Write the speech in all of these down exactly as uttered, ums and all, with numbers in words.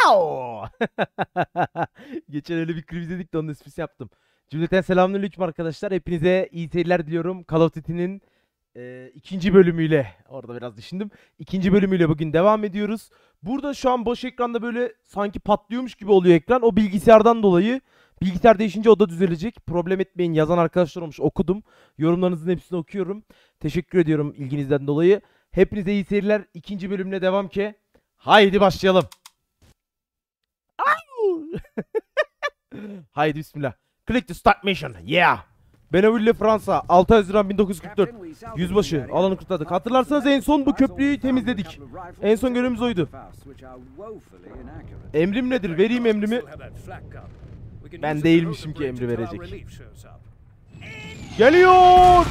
Geçen öyle bir klip izledik de onun esprisi yaptım. Cümleten selamünaleyküm arkadaşlar. Hepinize iyi seyirler diliyorum. Call of Duty'nin e, ikinci bölümüyle, orada biraz düşündüm. İkinci bölümüyle bugün devam ediyoruz. Burada şu an boş ekranda böyle sanki patlıyormuş gibi oluyor ekran. O bilgisayardan dolayı. Bilgisayar değişince o da düzelecek. Problem etmeyin, yazan arkadaşlar olmuş, okudum. Yorumlarınızın hepsini okuyorum. Teşekkür ediyorum ilginizden dolayı. Hepinize iyi seyirler. İkinci bölümle devam ki. Haydi başlayalım. Haydi bismillah. Click to start mission. Yeah. Beneville Fransa. altı Haziran bin dokuz yüz kırk dört. Yüzbaşı. Alanı kurtardık. Hatırlarsanız en son bu köprüyü temizledik. En son görevimiz oydu. Emrim nedir? Vereyim emrimi. Ben değilmişim ki emri verecek. Geliyor.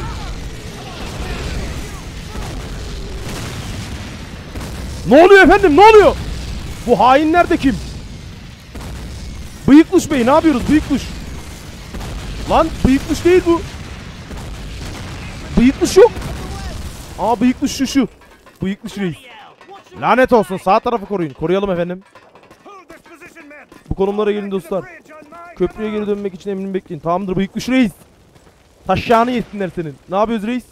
Ne oluyor efendim? Ne oluyor? Bu hainler de kim? Bıyıkluş Bey, ne yapıyoruz bıyıkluş? Lan bıyıkluş değil bu. Bıyıkluş yok. Aa bıyıkluş şu şu. Bıyıkluş reis. Lanet olsun, sağ tarafı koruyun. Koruyalım efendim. Bu konumlara gelin dostlar. Köprüye geri dönmek için emrini bekleyin. Tamamdır bıyıkluş reis. Taşağını yesinler senin. Ne yapıyoruz reis?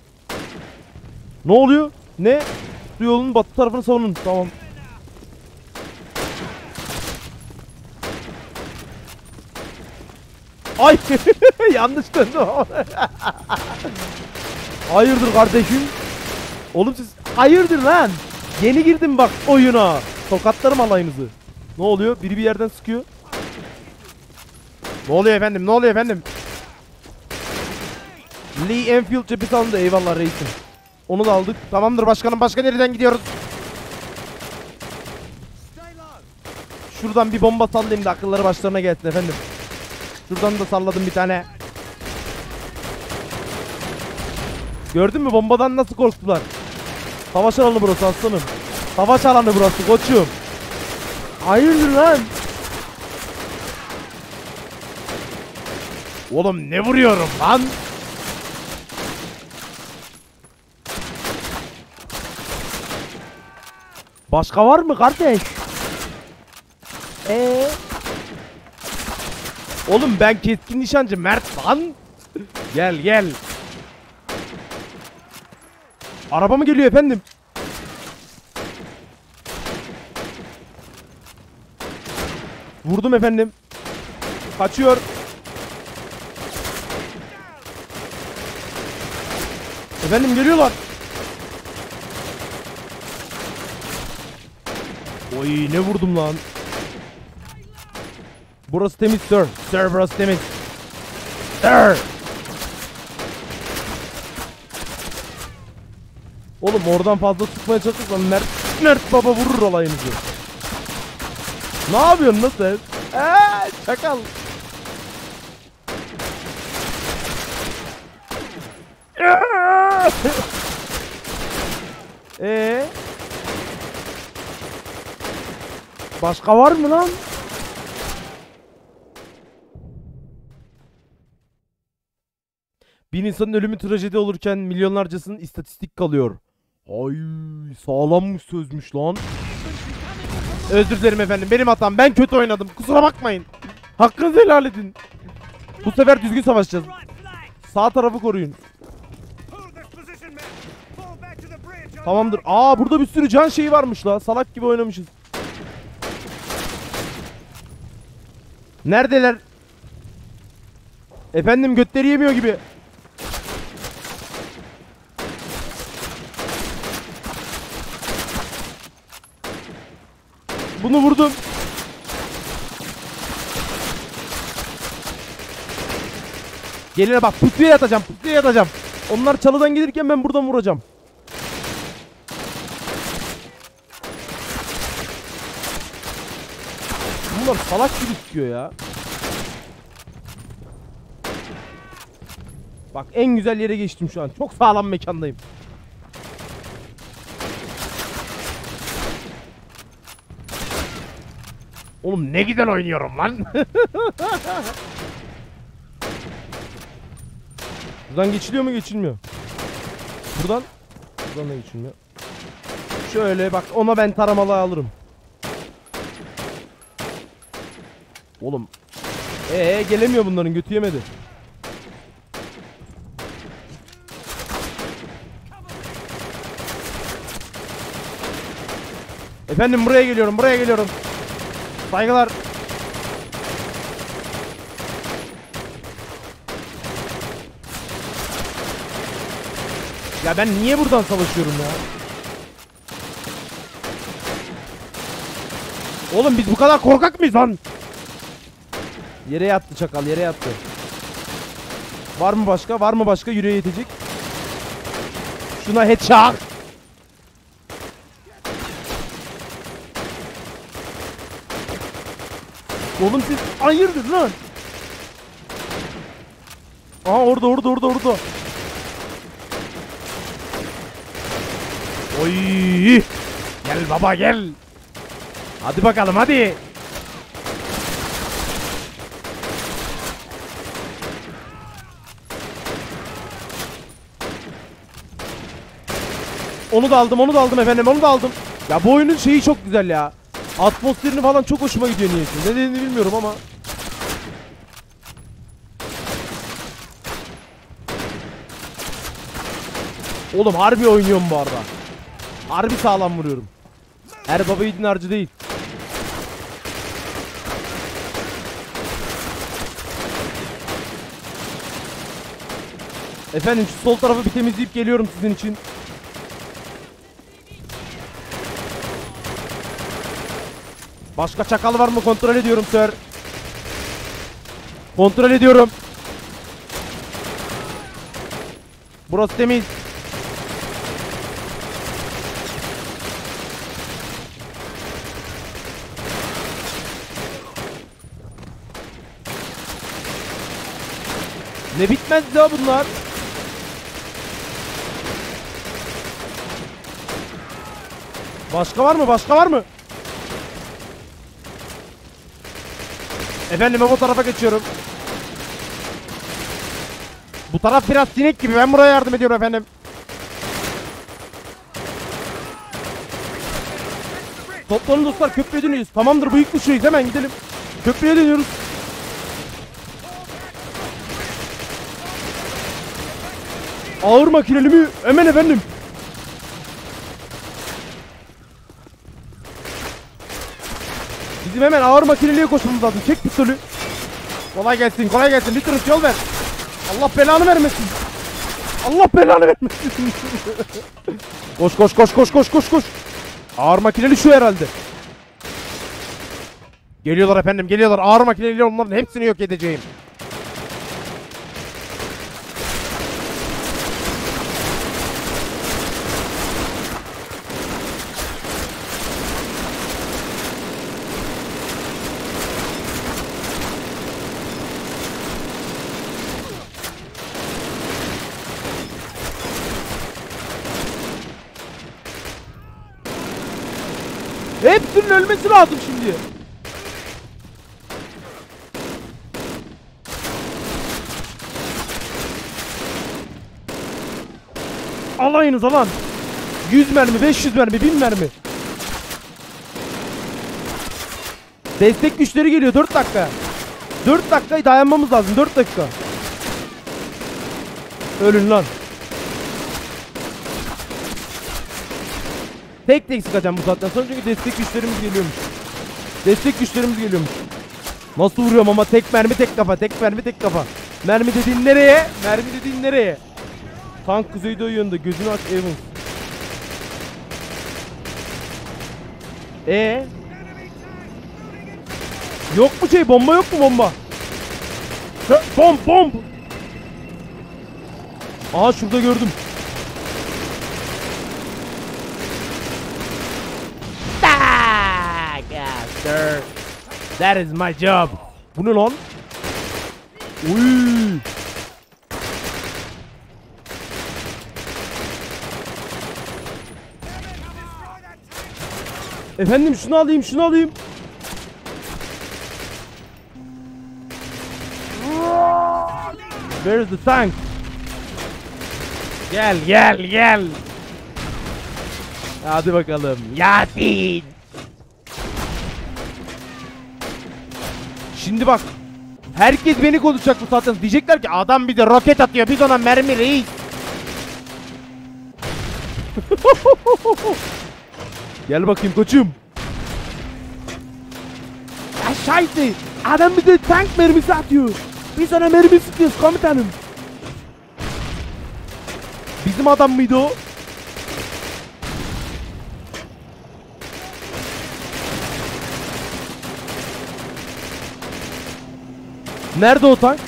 Ne oluyor? Ne? Su yolunun batı tarafını savunun. Tamam. Ay yanlış döndüm. Hayırdır kardeşim? Oğlum siz hayırdır lan? Yeni girdim bak oyuna. Tokatlarım alayınızı. Ne oluyor? Biri bir yerden sıkıyor. Ne oluyor efendim? Ne oluyor efendim? Lee Enfield cephesi alındı. Eyvallah reisim. Onu da aldık. Tamamdır başkanım. Başka nereden gidiyoruz? Şuradan bir bomba sallayayım da akılları başlarına gelsin efendim. Şuradan da salladım bir tane. Gördün mü bombadan nasıl korktular? Savaş alanı burası aslanım. Savaş alanı burası koçum. Hayırdır lan? Oğlum ne vuruyorum lan? Başka var mı kardeş? Eee? Oğlum ben keskin nişancı Mert lan. Gel gel. Araba mı geliyor efendim? Vurdum efendim. Kaçıyor. Efendim geliyorlar. Oy ne vurdum lan. Burası temiz sir. Sir burası temiz. Sir. Oğlum oradan fazla sıkmaya çalışırsan Mert, Mert baba vurur olayınızı. Ne yapıyorsun lan sen? Eee çakal. Eee? Başka var mı lan? Bir insanın ölümü trajedi olurken milyonlarcasının istatistik kalıyor. Ay sağlammış sözmüş lan. Özür dilerim efendim, benim hatam, ben kötü oynadım, kusura bakmayın. Hakkınızı helal edin. Bu sefer düzgün savaşacağız. Sağ tarafı koruyun. Tamamdır. Aa burada bir sürü can şeyi varmış la. Salak gibi oynamışız. Neredeler? Efendim götleri yemiyor gibi. Bunu vurdum. Geline bak, pusuya yatacağım, pusuya yatacağım. Onlar çalıdan gelirken ben buradan vuracağım. Bunlar salak gibi tutuyor ya. Bak en güzel yere geçtim şu an. Çok sağlam mekandayım. Oğlum ne güzel oynuyorum lan. Buradan geçiliyor mu geçilmiyor? Buradan Buradan da geçilmiyor. Şöyle bak, ona ben taramalı alırım. Oğlum. Ee gelemiyor bunların, götü yemedi. Efendim buraya geliyorum, buraya geliyorum. Saygılar. Ya ben niye buradan savaşıyorum ya? Oğlum biz bu kadar korkak mıyız lan? Yere yattı çakal, yere yattı. Var mı başka? Var mı başka yüreğe yetecek? Şuna headshot. Oğlum siz hayırdır lan? Aa orada orada orada orada. Oy! Gel baba gel. Hadi bakalım hadi. Onu da aldım, onu da aldım efendim, onu da aldım. Ya bu oyunun şeyi çok güzel ya. Atmosferini falan çok hoşuma gidiyor niyeyse. Ne dediğini bilmiyorum ama. Oğlum harbi oynuyorum bu arada. Harbi sağlam vuruyorum. Her baba yiğidin harcı değil. Efendim şu sol tarafı bir temizleyip geliyorum sizin için. Başka çakal var mı kontrol ediyorum sir. Kontrol ediyorum. Burası temiz. Ne bitmez ya bunlar. Başka var mı? Başka var mı? Efendim bu tarafa geçiyorum. Bu taraf biraz sinek gibi. Ben buraya yardım ediyorum efendim. Toplanın dostlar, köprüye dönüyoruz. Tamamdır, bıyık uçuyuz, hemen gidelim. Köprüye dönüyoruz. Ağır makineli mi? Hemen efendim. Bizim hemen ağır makineliye koşmamız lazım. Çek pistolü. Kolay gelsin, kolay gelsin. Lütfen yol ver. Allah belanı vermesin. Allah belanı vermesin. Koş koş koş koş koş koş koş. Ağır makineli şu herhalde. Geliyorlar efendim, geliyorlar. Ağır makineli, onların hepsini yok edeceğim. Hepsinin ölmesi lazım şimdi. Alayınız alan. yüz mermi, beş yüz mermi, bin mermi. Destek güçleri geliyor, dört dakika. dört dakikayı dayanmamız lazım, dört dakika. Ölün lan. Tek tek sıkacağım bu saatten sonra çünkü destek güçlerimiz geliyormuş. Destek güçlerimiz geliyormuş. Nasıl vuruyorum ama tek mermi tek kafa, tek mermi tek kafa. Mermi dediğin nereye? Mermi dediğin nereye? Tank kuzeydoğu yönünde, gözünü aç Evans. Ee? Yok mu şey, bomba yok mu bomba? Bomb bomb. Aha şurada gördüm. Sir. That is my job. Bu ne lan? Uy. Efendim şunu alayım, şunu alayım. Where is the tank? Gel, gel, gel. Hadi bakalım. Yasin. Şimdi bak. Herkes beni konuşacak bu saatten. Diyecekler ki adam bize roket atıyor. Biz ona mermi reis. Gel bakayım koçum. Aşağıydı. Adam bize tank mermisi atıyor. Biz ona mermi sıkıyoruz komutanım. Bizim adam mıydı o? Nerede o tank?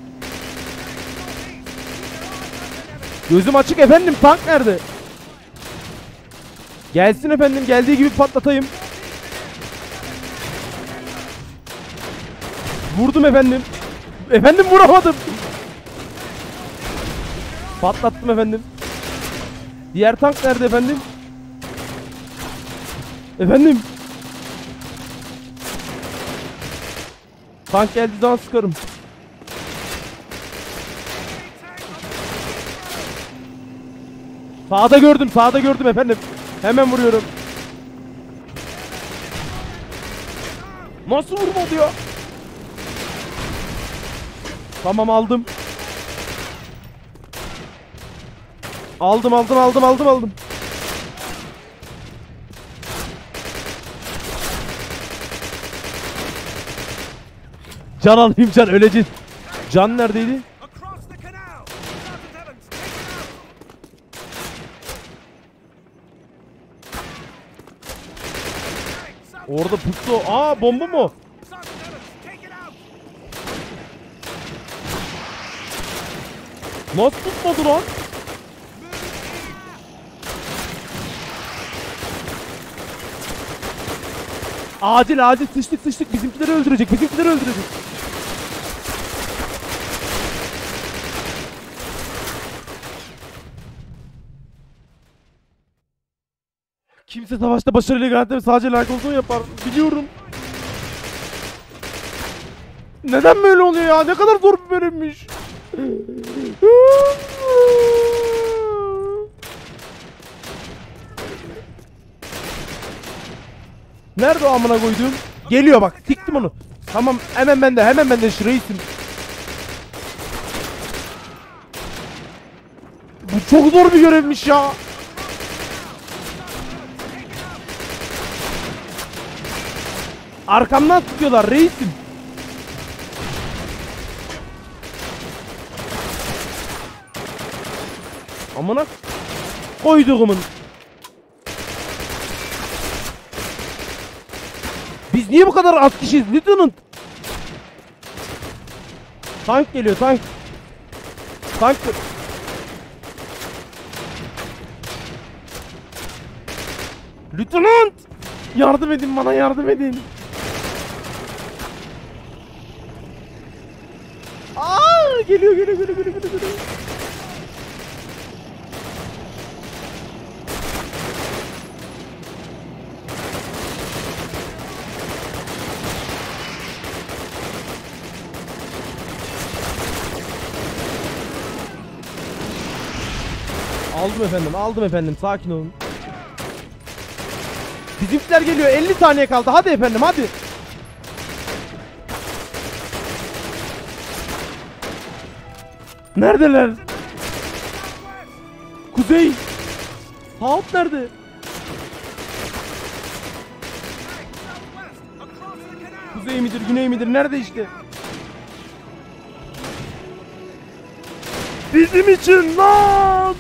Gözüm açık efendim, tank nerede? Gelsin efendim, geldiği gibi patlatayım. Vurdum efendim. Efendim vuramadım. Patlattım efendim. Diğer tank nerede efendim? Efendim. Tank geldiği zaman sıkarım. Sağda gördüm, sağda gördüm efendim. Hemen vuruyorum. Nasıl vurmadı ya? Tamam aldım. Aldım aldım aldım aldım aldım. Can alayım, can öleceğiz. Can neredeydi? Orada pusu. Aa, bomba mı? Nasıl tutmadı lan? Acil acil sıçtık sıçtık, bizimkileri öldürecek, bizimkileri öldürecek. Kimse savaşta başarıyla garanti sadece layık olduğunu yapar. Biliyorum. Neden böyle oluyor ya? Ne kadar zor bir bölümmüş. Nerede o amına koyduğum? Geliyor bak, siktim onu. Tamam, hemen bende, hemen bende şu reisim. Bu çok zor bir görevmiş ya. Arkamdan tutuyorlar reisim. Amına koyduğumun. Biz niye bu kadar az kişiyiz Lieutenant? Tank geliyor, tank. Tank. Lieutenant! Yardım edin bana, yardım edin. Aa, geliyor geliyor geliyor geliyor geliyor. Aldım efendim, aldım efendim. Sakin olun. Bizimkiler geliyor. elli saniye kaldı. Hadi efendim, hadi. Neredeler? Kuzey. South nerede? Kuzey midir, güney midir? Nerede işte? Bizim için lan!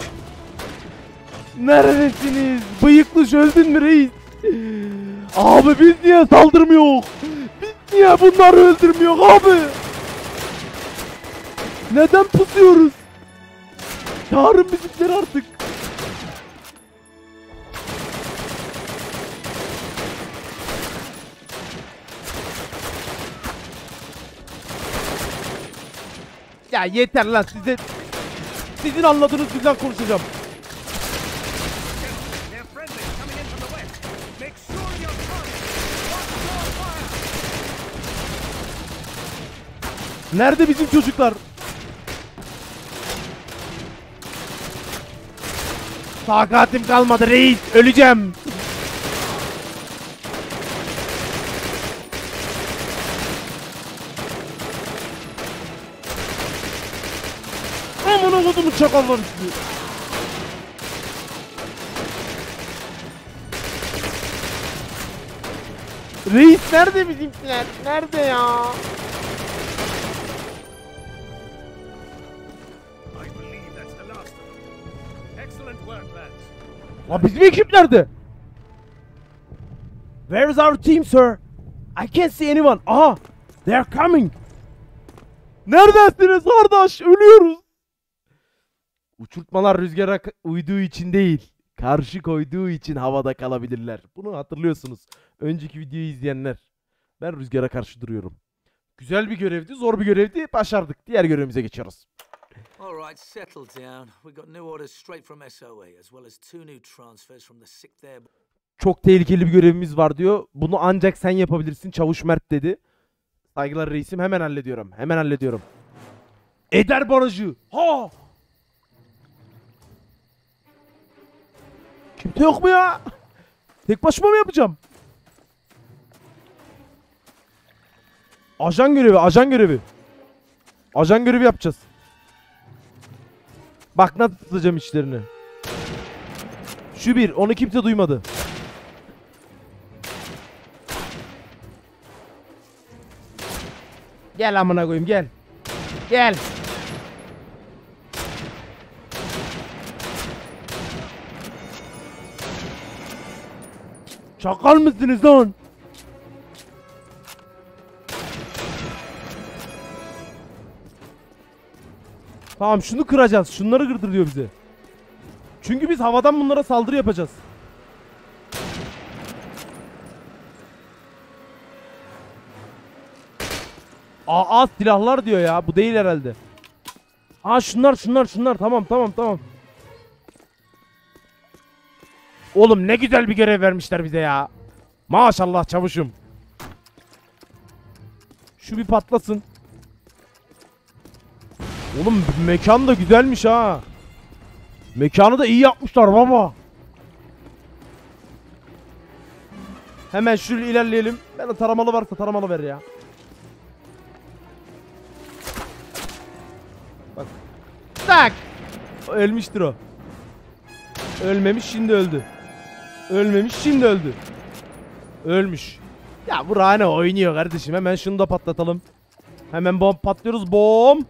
Neredesiniz? Bıyıklı öldün mü reis? Abi biz niye saldırmıyor? Biz niye bunları öldürmüyor abi? Neden pusuyoruz? Çağırın bizimkileri artık. Ya yeter lan, size sizin anladığınız dilden konuşacağım. Nerede bizim çocuklar? Takatim kalmadı reis, öleceğim. Amına kodumun çakalları sizi. Reis nerede bizimkiler? Nerede ya? La bizim ekip nerede? Where is our team, sir? I can't see anyone. Aha! They are coming. Neredesiniz kardeş? Ölüyoruz. Uçurtmalar rüzgara uyduğu için değil, karşı koyduğu için havada kalabilirler. Bunu hatırlıyorsunuz. Önceki videoyu izleyenler. Ben rüzgara karşı duruyorum. Güzel bir görevdi, zor bir görevdi. Başardık. Diğer görevimize geçiyoruz. All right, settle down. We got new orders straight from S O A, as well as two new transfers from the sick there. Çok tehlikeli bir görevimiz var diyor. Bunu ancak sen yapabilirsin. Çavuş Mert dedi. Saygılar reisim. Hemen hallediyorum. Hemen hallediyorum. Eder Barajı. Ha! Kimse yok mu ya? Tek başıma mı yapacağım? Ajan görevi, ajan görevi. Ajan görevi yapacağız. Bak nasıl tutacağım işlerini. Şu bir, onu kimse duymadı. Gel amına koyayım, gel. Gel. Çakal mısınız lan? Tamam, şunu kıracağız. Şunları kırdır diyor bize. Çünkü biz havadan bunlara saldırı yapacağız. Aa, silahlar diyor ya. Bu değil herhalde. Aa, şunlar şunlar şunlar. Tamam tamam tamam. Oğlum ne güzel bir görev vermişler bize ya. Maşallah çavuşum. Şu bir patlasın. Oğlum mekan da güzelmiş ha. Mekanı da iyi yapmışlar baba. Hemen şöyle ilerleyelim. Ben de taramalı varsa taramalı ver ya. Bak. Tak. Ölmüştür o. Ölmemiş, şimdi öldü. Ölmemiş, şimdi öldü. Ölmüş. Ya bu Rane oynuyor kardeşim. Hemen şunu da patlatalım. Hemen bomb patlıyoruz. Bom.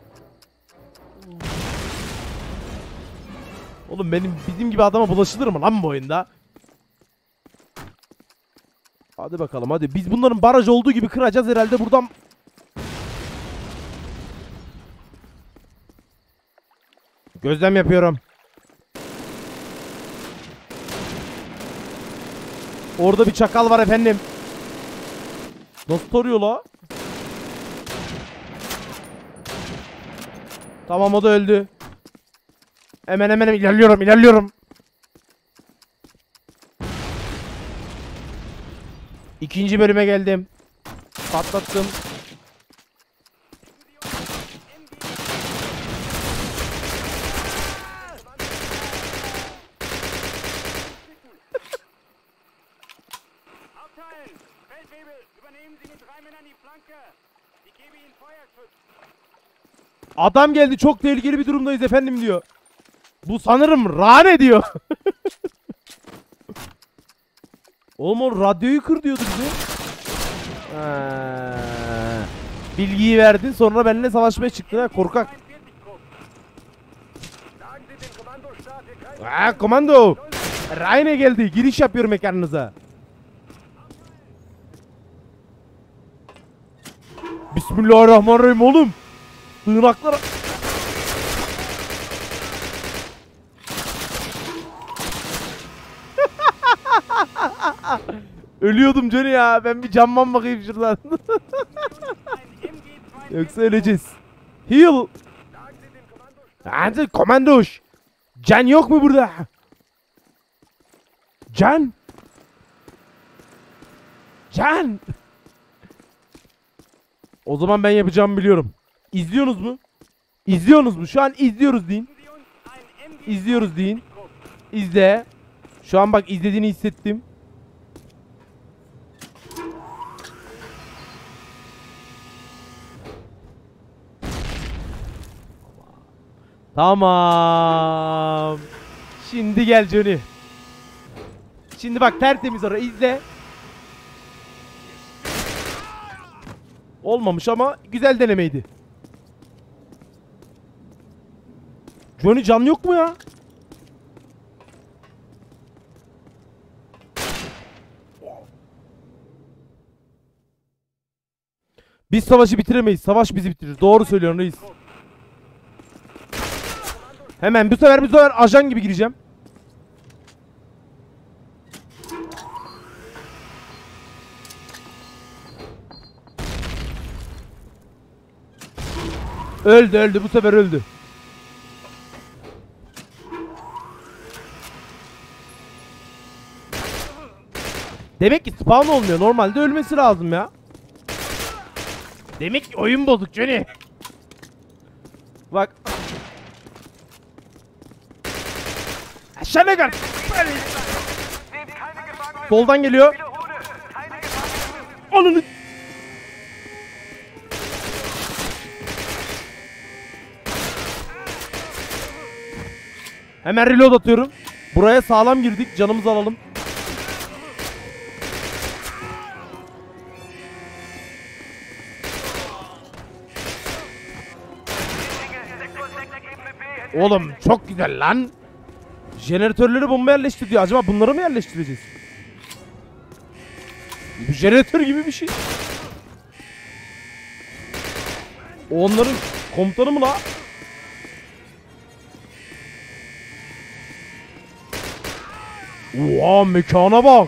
Oğlum benim bizim gibi adama bulaşılır mı lan bu oyunda? Hadi bakalım hadi. Biz bunların baraj olduğu gibi kıracağız herhalde buradan. Gözlem yapıyorum. Orada bir çakal var efendim. Nasıl tarıyor la? Tamam, o da öldü. Hemen hemen ilerliyorum ilerliyorum. İkinci bölüme geldim. Patlattım. Adam geldi, çok tehlikeli bir durumdayız efendim diyor. Bu sanırım Rane diyor. Oğlum o radyoyu kır diyordu bize. Ha. Bilgiyi verdin, sonra benimle savaşmaya çıktın ha, korkak. Ha, komando. Rane geldi, giriş yapıyor mekanınıza. Bismillahirrahmanirrahim oğlum. Sığınaklara... Ölüyordum Johnny ya. Ben bir camman bakayım şuradan. Yoksa öleceğiz. Heal. Hadi komandoş. Can yok mu burada? Can. Can. O zaman ben yapacağımı biliyorum. İzliyorsunuz mu? İzliyorsunuz mu? Şu an izliyoruz deyin. İzliyoruz deyin. İzle. Şu an bak izlediğini hissettim. Tamam. Şimdi gel Johnny. Şimdi bak tertemiz ara izle. Olmamış ama güzel denemeydi. Johnny can yok mu ya? Biz savaşı bitiremeyiz. Savaş bizi bitirir. Doğru söylüyorsun reis. Hemen bu sefer bu sefer ajan gibi gireceğim. Öldü öldü bu sefer öldü. Demek ki spawn olmuyor. Normalde ölmesi lazım ya. Demek ki oyun bozuk Johnny. Bak. Aşağıya gel. Soldan geliyor. Ananı. Hemen reload atıyorum. Buraya sağlam girdik. Canımızı alalım. Oğlum çok güzel lan. Jeneratörleri bomba yerleştir diyor. Acaba bunları mı yerleştireceğiz? Bu jeneratör gibi bir şey. Onların komutanı mı la? Oha mekana bak.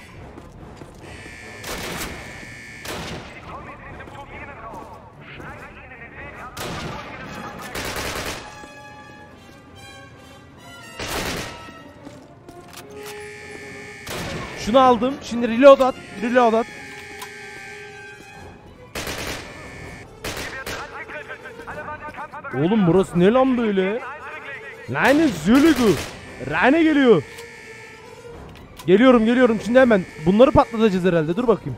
Şunu aldım. Şimdi reload at. Reload at. Oğlum burası ne lan böyle? Lanet zülügü. Rane geliyor. Geliyorum geliyorum. Şimdi hemen bunları patlatacağız herhalde. Dur bakayım.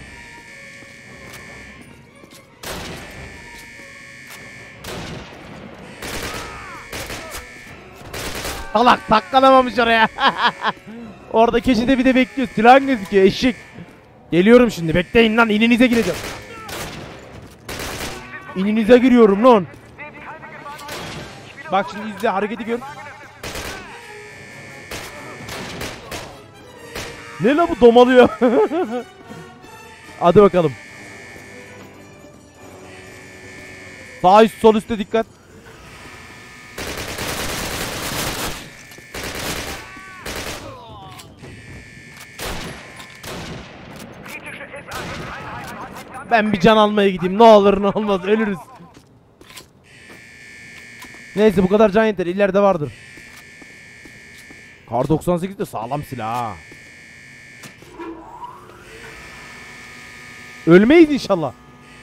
Salak saklanamamış oraya. Orada keçide bir de bekliyor. Silahın gözüküyor eşek. Geliyorum şimdi. Bekleyin lan. İninize gireceğim. İninize giriyorum lan. Bak şimdi izle. Hareketi gör. Ne la bu domalıyor. Hadi bakalım. Sağ üst sol üstte dikkat. Ben bir can almaya gideyim. Ne olur ne olmaz. Ölürüz. Neyse bu kadar can yeter. İleride vardır. Kar doksan sekiz de sağlam silah ha. Ölmeyiz inşallah.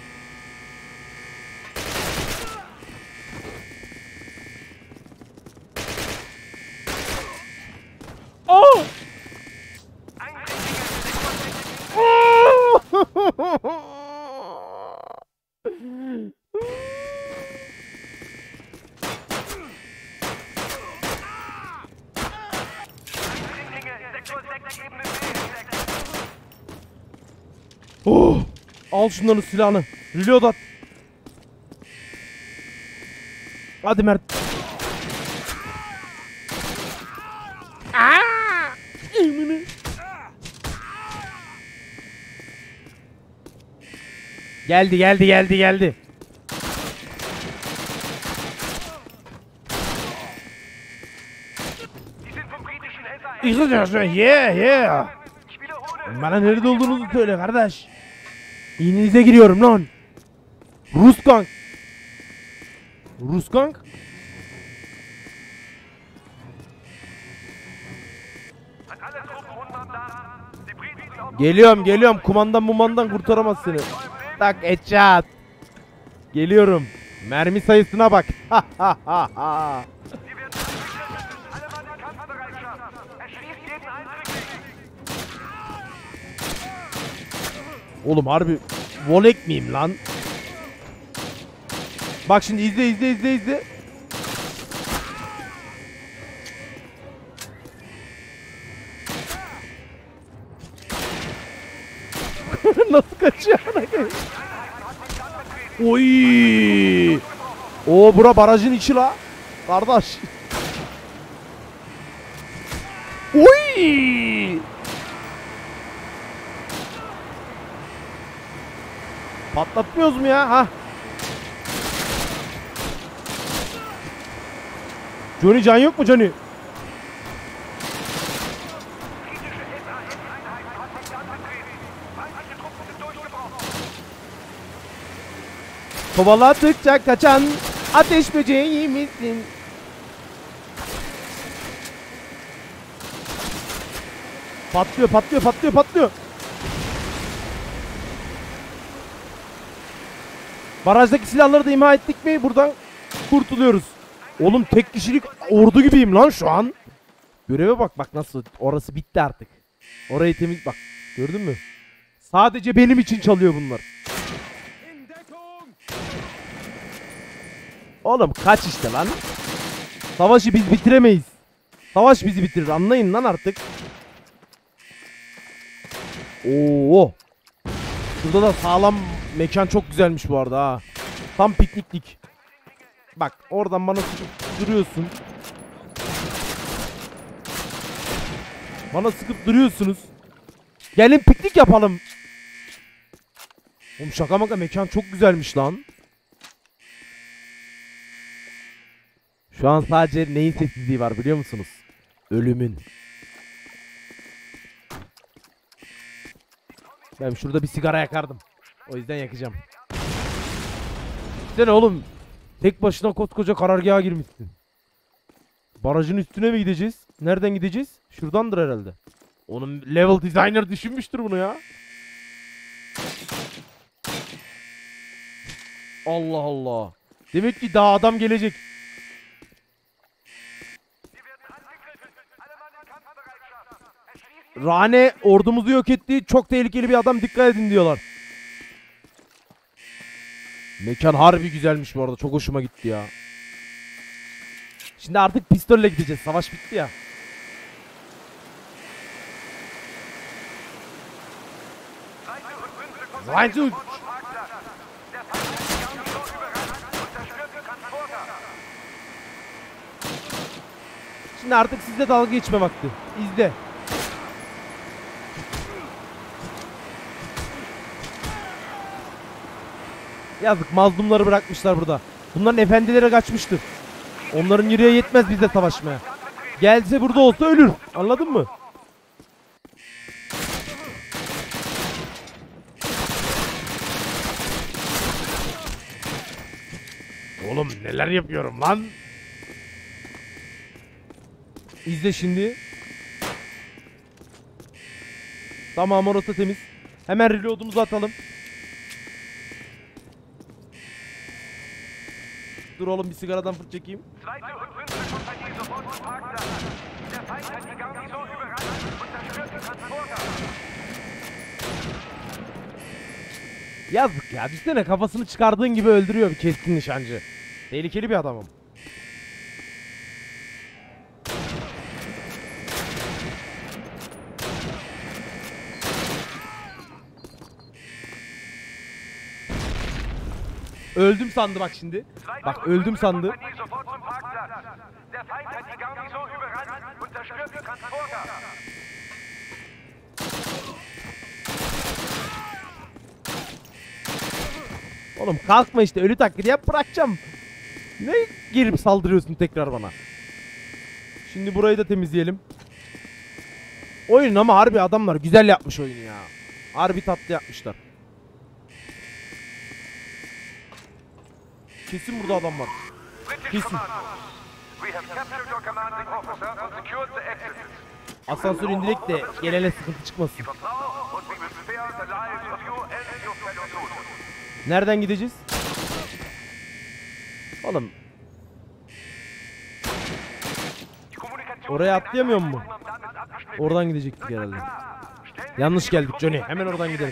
Oh! Oh! Al şunların silahını. Reload at. Hadi Mert. Aa! Geldi geldi geldi geldi. Yeah yeah. Bana nerede olduğunuzu söyle kardeş. İğnenize giriyorum lan. Rus gang. Rus gang. Geliyorum geliyorum. Kumandan mumandan kurtaramaz seni. Tak headshot. Geliyorum. Mermi sayısına bak. Oğlum harbi volek miyim lan? Bak şimdi izle izle izle izle. Nasıl kaçıyor? Oy! O bura barajın içi la. Kardeş. Oy! Patlatmıyoruz mu ya? Ha? Johnny can yok mu Johnny? Kovaladıkça kaçan ateş böceği misin? Patlıyor, patlıyor, patlıyor, patlıyor. Barajdaki silahları da imha ettik mi buradan kurtuluyoruz. Oğlum tek kişilik ordu gibiyim lan şu an. Göreve bak bak nasıl, orası bitti artık. Orayı temiz bak, gördün mü? Sadece benim için çalıyor bunlar. Oğlum kaç işte lan. Savaşı biz bitiremeyiz. Savaş bizi bitirir, anlayın lan artık. Oo. Şurada da sağlam mekan çok güzelmiş bu arada ha. Tam pikniklik. Bak oradan bana sıkıp duruyorsun. Bana sıkıp duruyorsunuz. Gelin piknik yapalım. Oğlum şaka maka mekan çok güzelmiş lan. Şu an sadece neyin sessizliği var biliyor musunuz? Ölümün. Ben şurada bir sigara yakardım. O yüzden yakacağım. İşte ne oğlum? Tek başına koskoca karargaha girmişsin. Barajın üstüne mi gideceğiz? Nereden gideceğiz? Şuradandır herhalde. Onun level designer düşünmüştür bunu ya. Allah Allah. Demek ki daha adam gelecek. Rane ordumuzu yok etti. Çok tehlikeli bir adam, dikkat edin diyorlar. Mekan harbi güzelmiş bu arada. Çok hoşuma gitti ya. Şimdi artık pistolle gideceğiz. Savaş bitti ya. Reinzug. Şimdi artık sizle dalga geçme vakti. İzle. Yazık, mazlumları bırakmışlar burada. Bunların efendileri kaçmıştır. Onların yüreği yetmez bizle savaşmaya. Gelse burada olsa ölür. Anladın mı? Oğlum neler yapıyorum lan? İzle şimdi. Tamam, orası temiz. Hemen reload'umuzu atalım. Dur oğlum, bir sigaradan fırt çekeyim. Yazık ya, düşünsene kafasını çıkardığın gibi öldürüyor bir keskin nişancı. Tehlikeli bir adamım. Öldüm sandı bak şimdi. Bak öldüm sandı. Oğlum kalkma işte, ölü taklidi yap, bırakacağım. Ne girip saldırıyorsun tekrar bana? Şimdi burayı da temizleyelim. Oyun ama harbi adamlar güzel yapmış oyunu ya. Harbi tatlı yapmışlar. Kesin burada adam var. Kesin. Asansör indirek de gelene sıkıntı çıkmasın. Nereden gideceğiz? Oğlum. Oraya atlayamıyor mu? Oradan gidecektik herhalde. Yanlış geldik Johnny. Hemen oradan gidelim.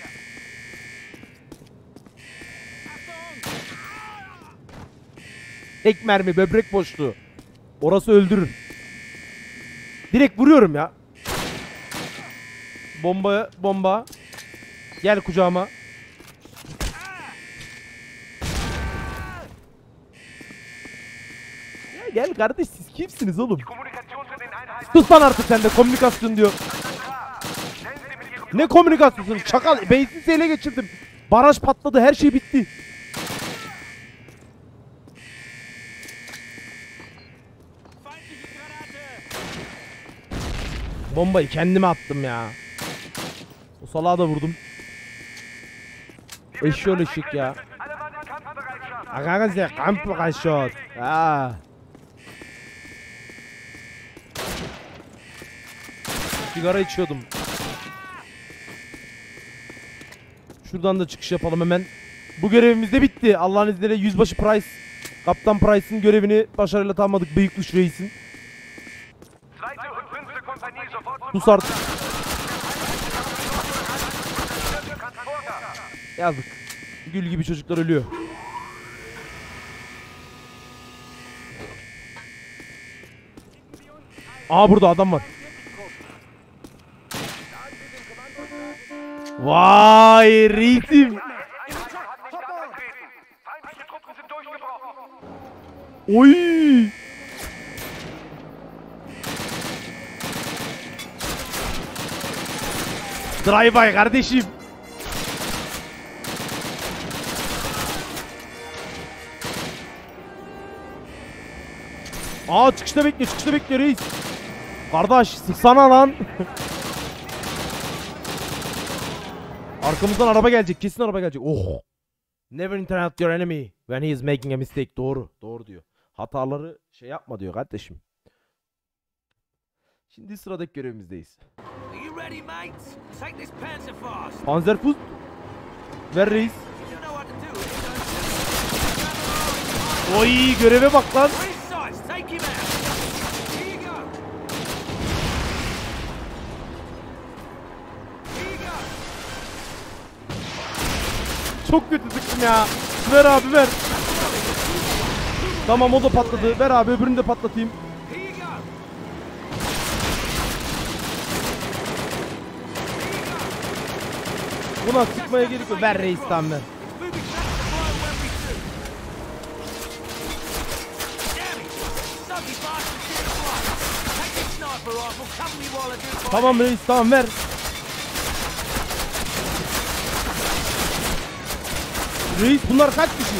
Tek mermi, böbrek boşluğu. Orası öldürür. Direkt vuruyorum ya. Bomba, bomba. Gel kucağıma. Ya gel kardeş, siz kimsiniz oğlum? Sus lan artık, sen de komünikasyon diyor. Ne komünikasyonu? Çakal, base'i ele geçirdim. Baraj patladı, her şey bitti. Bombayı kendime attım ya. O salağa da vurdum. Eşşoğlu eşek ya. Arkadaşlar kamp kaçıyor. Ha. Sigara içiyordum. Şuradan da çıkış yapalım hemen. Bu görevimiz de bitti. Allah'ın izniyle Yüzbaşı Price, Kaptan Price'ın görevini başarıyla tamamladık. Bıyıklı Reis'in. Sus artık. Yazık. Gül gibi çocuklar ölüyor. Aa, burada adam var. Vay reisim. Oy. Drive-by kardeşim. Aa, çıkışta bekle, çıkışta bekle reis. Kardeş sıksana lan. Arkamızdan araba gelecek, kesin araba gelecek. Oh. Never interrupt your enemy when he is making a mistake. Doğru, doğru diyor. Hataları şey yapma diyor kardeşim. Şimdi sıradaki görevimizdeyiz. Are you ready, mates? Take this Panzerfaust. Panzerfaust. Ver reis. You know what to do. Oy, göreve bak lan. Three sides, take him out. Here you go. Here you go. Çok kötü sıktım ya. Ver abi, ver. Tamam, o da patladı. Ver abi, öbürünü de patlatayım. Here you go. Buna sıkmaya gerek yok. Ver reis, tamam ver. Moving back to blow when we do. Damn it! Soggy bastards in the blood. Take this sniper rifle, cover me while I do my Tamam reis, tamam ver. Reis, bunlar kaç kişi?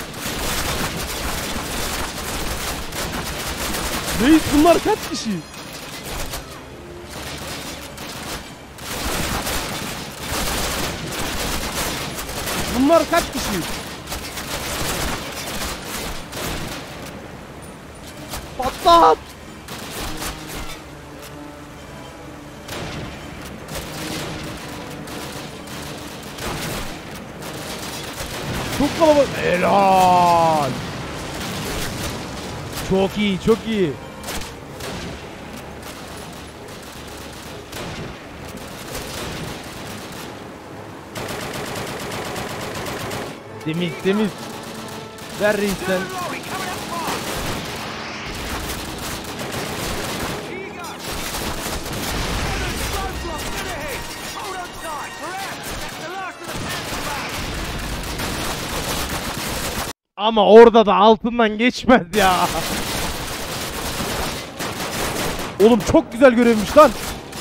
Reis, bunlar kaç kişi? Bunlar kaç kişi? Patlat! Çok kalabalık. Helal. Çok iyi, çok iyi. Temiz, temiz. Ver reisten. lorry coming up fast. Here you go. Enemy roadblock dead ahead. Hold on tight. We're out. That's the last of the Panzerfaust. Ama orada da altından geçmez ya. Oğlum çok güzel görevmiş lan.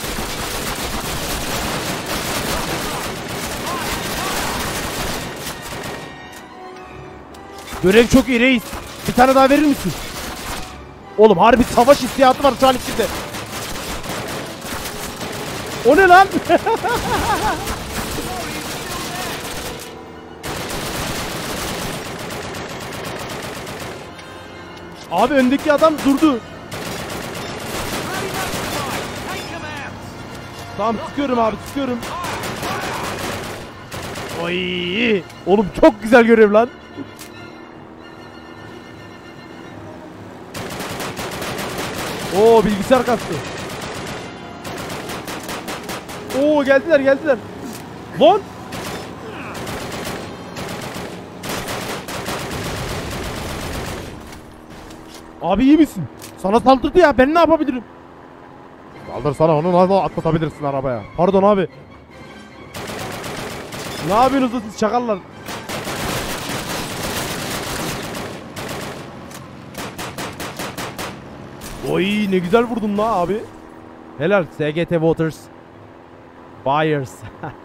Görev çok iyi reis. Bir tane daha verir misin? Oğlum harbi savaş hissiyatı var şu an içinde. O ne lan? Abi öndeki adam durdu. Ready notified. Take him out. Tamam, sıkıyorum abi, sıkıyorum. Oy! Oğlum çok güzel görev lan. Oo, bilgisayar kastı. Oo, geldiler geldiler. Lan! Abi iyi misin? Sana saldırdı ya, ben ne yapabilirim? Saldır sana, onu nasıl atlatabilirsin arabaya? Pardon abi. Ne yapıyorsunuz siz çakallar? Oy ne güzel vurdun la abi. Helal S G T Waters. Fires.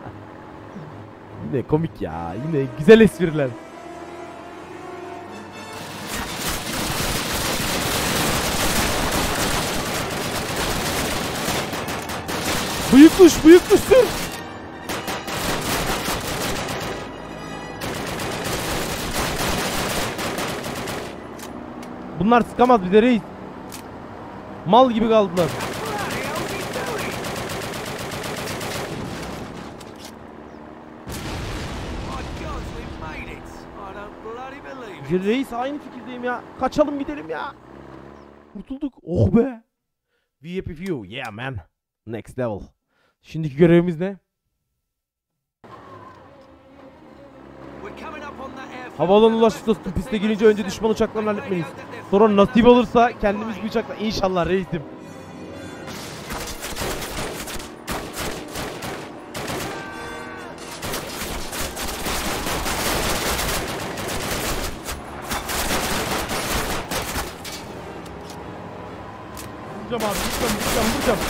Yine komik ya. Yine güzel espriler. Büyük kuş, büyük kuş sür. Bunlar sıkamaz bize reis. Mal gibi kaldılar. Reis aynı fikirdeyim ya. Kaçalım gidelim ya. Kurtulduk. Oh be. V I P view. Yeah man. Next level. Şimdiki görevimiz ne? Havaalanına ulaştık dostum. Piste girince önce düşman uçaklarını halletmeliyiz. Sonra nasip olursa kendimiz bir uçakla. İnşallah reisim. Vuracağım abi. Vuracağım, vuracağım, vuracağım.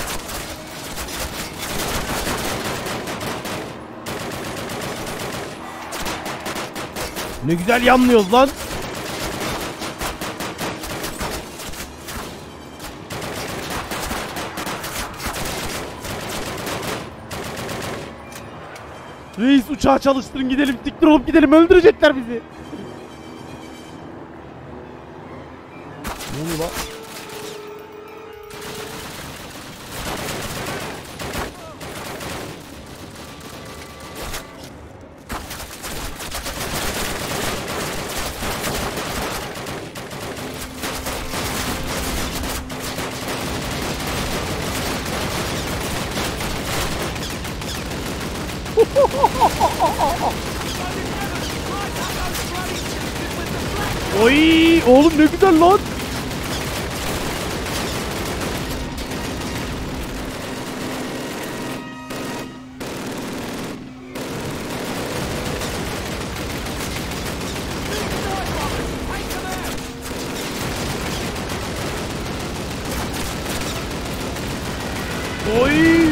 Ne güzel yanmıyoruz lan. Reis uçağı çalıştırın gidelim. Diktir olup gidelim. Öldürecekler bizi. Ne oluyor lan? Oy oğlum ne güzel lan. Oy.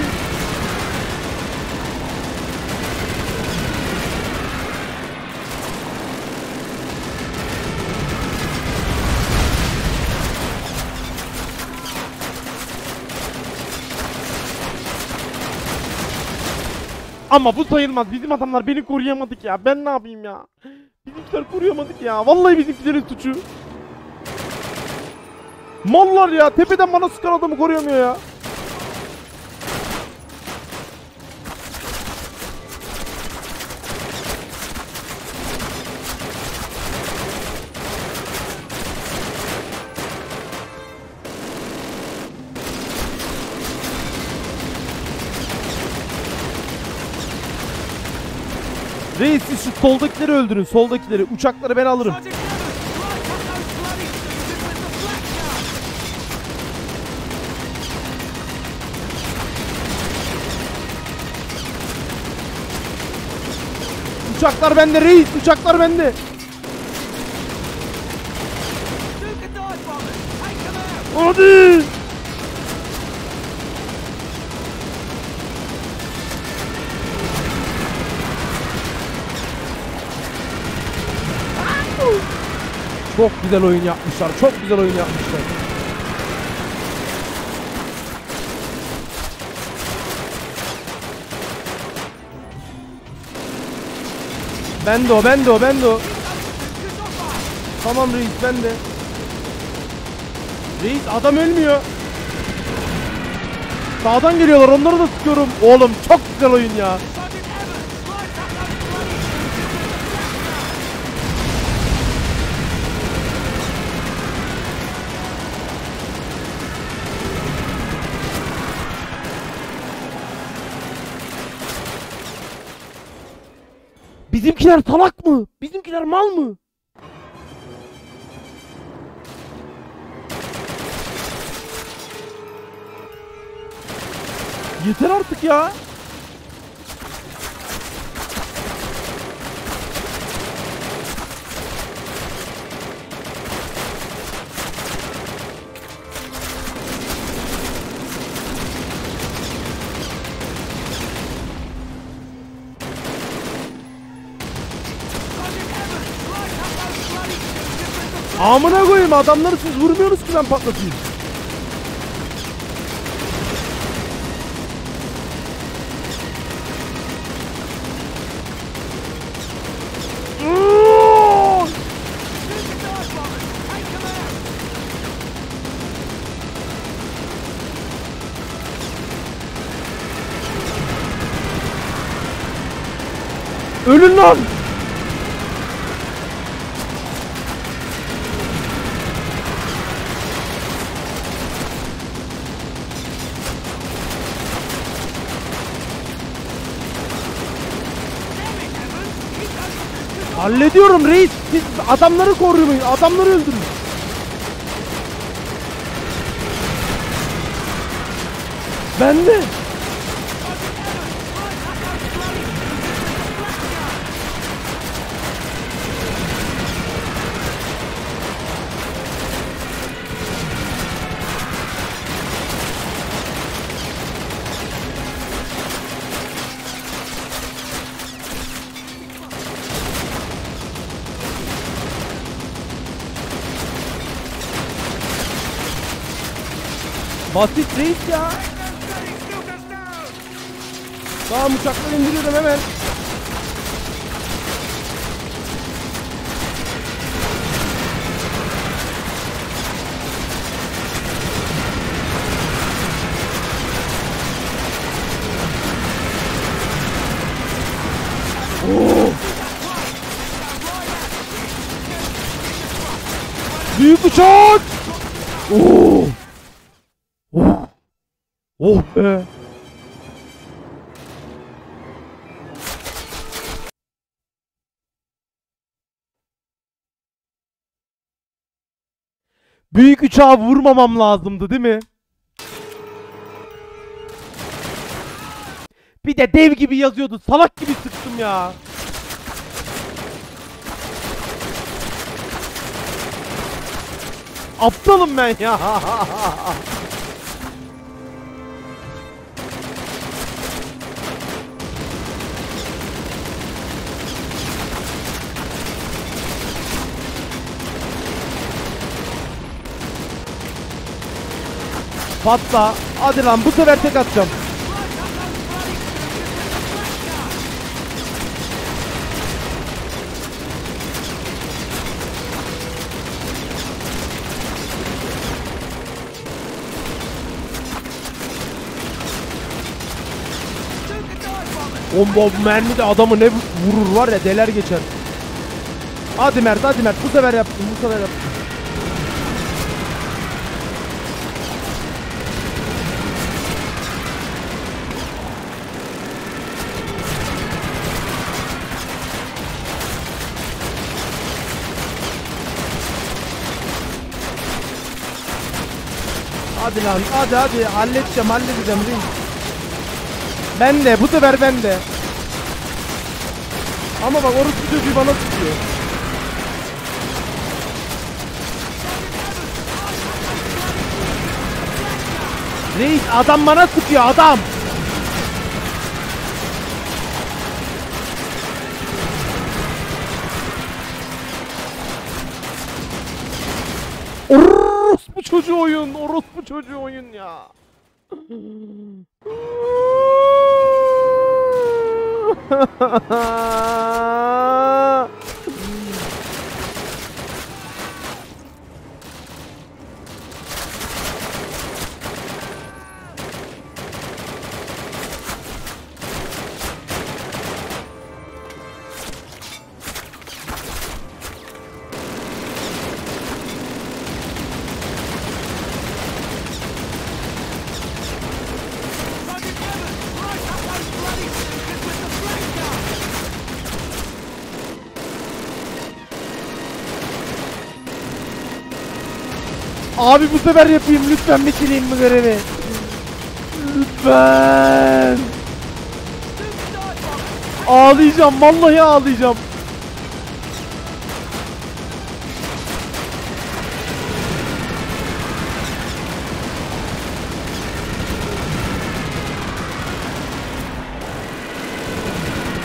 Ama bu sayılmaz. Bizim adamlar beni koruyamadık ya. Ben ne yapayım ya? Bizimkiler koruyamadık ya. Vallahi bizimkilerin suçu. Mallar ya. Tepeden bana sıkan adamı koruyamıyor ya. Reis siz şu soldakileri öldürün. Soldakileri. Uçakları ben alırım. Uçaklar bende reis. Uçaklar bende. Hadi. Çok güzel oyun yapmışlar. Çok güzel oyun yapmışlar. Bende o, bende o, bende o. Tamam reis, bende. Reis adam ölmüyor. Sağdan geliyorlar, onları da sıkıyorum. Oğlum çok güzel oyun ya. Bizimkiler salak mı? Bizimkiler mal mı? Yeter artık ya. Amına koyayım, adamları siz vurmuyorsunuz ki ben patlatayım. Ölün lan! Hallediyorum reis. Siz adamları koruyun. Adamları öldürün. Ben de. Basit reis ya. Tamam, uçakları indiriyorum hemen. Oo. Büyük uçak. Oo. Oh. Oh be. Büyük uçağı vurmamam lazımdı değil mi? Bir de dev gibi yazıyordu. Salak gibi sıktım ya. Aptalım ben ya. Patla. Hadi lan, bu sefer tek atacağım. O bu mermi de adamı ne vurur var ya, deler geçer. Hadi Mert, hadi Mert, bu sefer yaptım, bu sefer yaptım. Hadi lan, hadi hadi, halledeceğim halledeceğim değil. Ben de, bu sefer ben de. Ama bak, orası çocuğu bana tutuyor. Reis, adam bana sıkıyor, adam. Orospu çocuğu oyun, orospu çocuğu oyun ya. Abi bu sefer yapayım lütfen, bitireyim bu görevi. Lütfen. Ağlayacağım, vallahi ağlayacağım.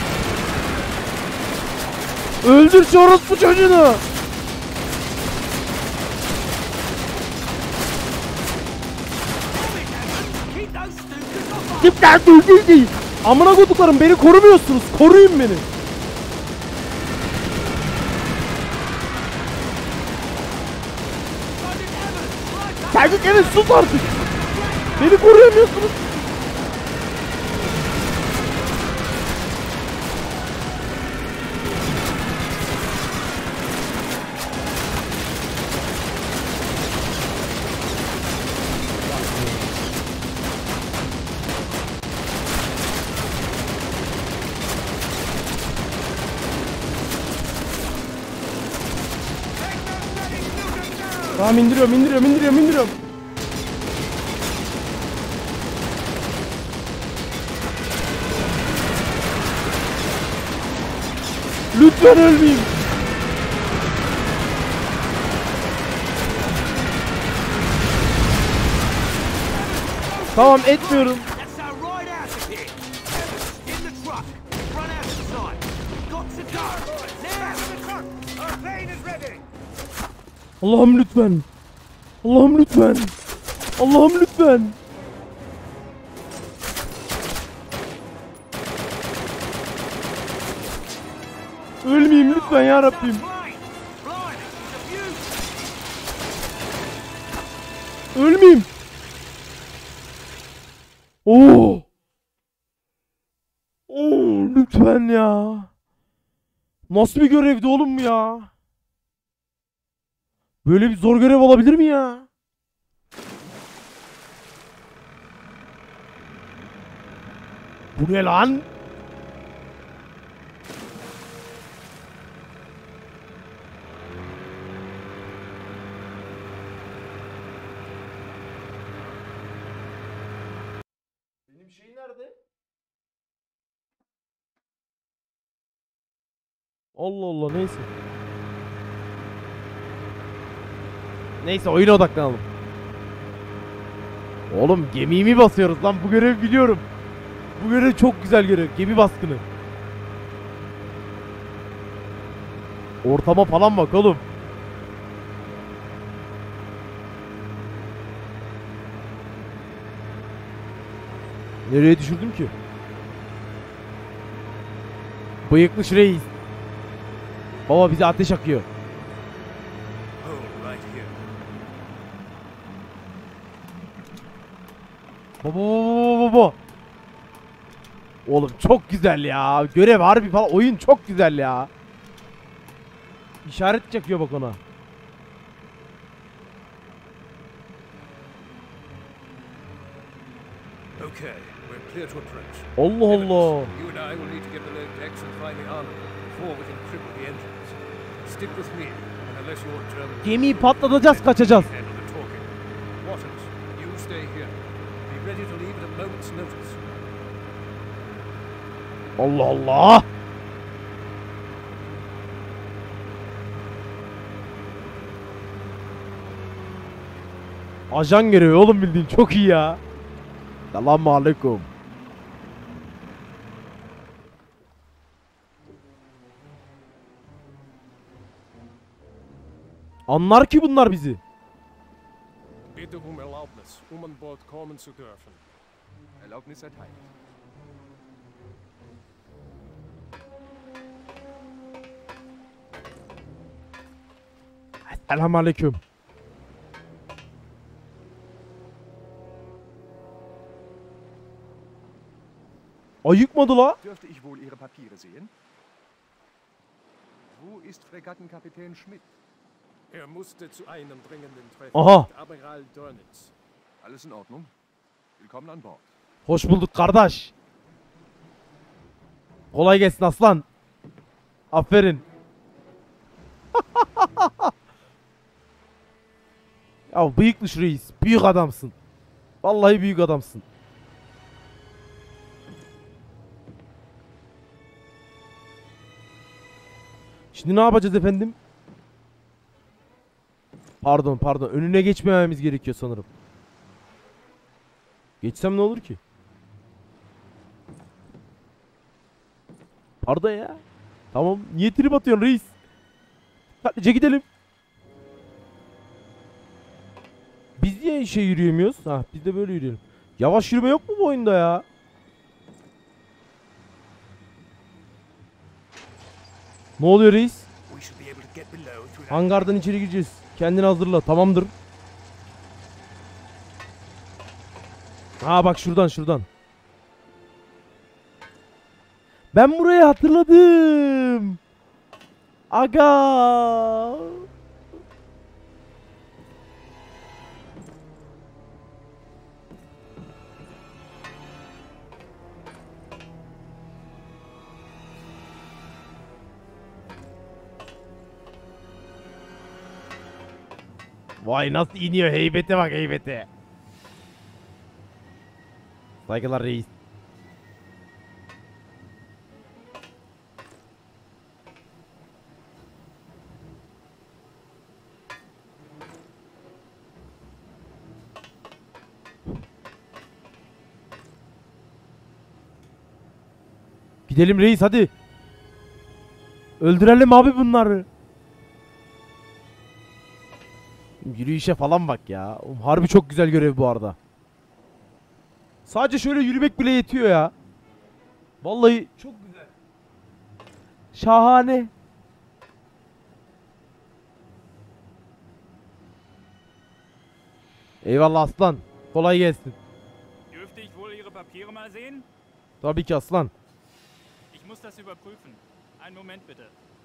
Öldür şu orospu çocuğunu. Tipler değil. Amına koduklarım beni korumuyorsunuz. Koruyun beni. Sergeant Evans sus artık. Beni koruyamıyorsunuz. Tamam indiriyorum indiriyorum indiriyorum indiriyorum. Lütfen ölmeyeyim. Tamam etmiyorum. Let's uh, ride out of here. In the truck. Run out the side. Got to go. Now to the truck. Our plane is ready. Allah'ım lütfen. Allah'ım lütfen. Allah'ım lütfen. Ölmeyeyim lütfen ya Rabbim. Plane. Blimey, it's a beauty. Ölmeyeyim. Oo. Oo lütfen ya. Nasıl bir görevdi oğlum bu ya? Böyle bir zor görev olabilir mi ya? Bu ne lan? Benim şey nerede? Allah Allah neyse. Neyse oyuna odaklanalım. Oğlum gemiyi mi basıyoruz lan? Bu görevi biliyorum. Bu görev çok güzel görev. Gemi baskını. Ortama falan bak oğlum. Nereye düşürdüm ki? Bıyıklı reis. Baba bize ateş akıyor. Hold right here. Baba baba baba. Oğlum çok güzel ya. Görev harbi falan. Oyun çok güzel ya. İşaret çakıyor bak ona. Okay, we're clear to approach. Allah Allah. You and I will need to get below decks and find the armor before we can cripple the engines. Stick with me, and unless you're German... Gemiyi patlatacağız, kaçacağız. Handle the talking. Waters, you stay here. Be ready to leave at a moment's notice. Allah Allah. Ajan görevi oğlum bildiğin çok iyi ya. Selamun aleyküm. Anlar ki bunlar bizi. Bitte um Erlaubnis, um an Bord kommen zu dürfen. Erlaubnis erteilt. Selamun aleyküm. Ayıkmadı la. Dürfte ich wohl Ihre Papiere sehen? Wo ist Fregattenkapitän Schmidt? Er musste zu einem dringenden Treffen Aha. mit Admiral Dönitz. Alles in Ordnung. Willkommen an Bord. Hoş bulduk kardeş. Kolay gelsin aslan. Aferin. Ya bıyıklı şu reis. Büyük adamsın. Vallahi büyük adamsın. Şimdi ne yapacağız efendim? Pardon pardon. Önüne geçmememiz gerekiyor sanırım. Geçsem ne olur ki? Pardon ya. Tamam. Niye trip atıyorsun reis? Hadi gidelim. Biz niye şey yürüyemiyoruz? Ha biz de böyle yürüyelim. Yavaş yürüme yok mu bu oyunda ya? Ne oluyor reis? We should be able to get below through that. Hangardan içeri gireceğiz. Kendini hazırla. Tamamdır. Aa bak şuradan şuradan. Ben burayı hatırladım. Aga. Vay nasıl iniyor, heybete bak, heybete. Saygılar reis. Gidelim reis hadi. Öldürelim abi bunları. Yürüyüşe falan bak ya. Oğlum, harbi çok güzel görev bu arada. Sadece şöyle yürümek bile yetiyor ya. Vallahi çok güzel. Şahane. Eyvallah aslan. Kolay gelsin. Dürfte ich wohl Ihre Papiere mal sehen? Tabii ki aslan. Ich muss das überprüfen. Einen Moment bitte.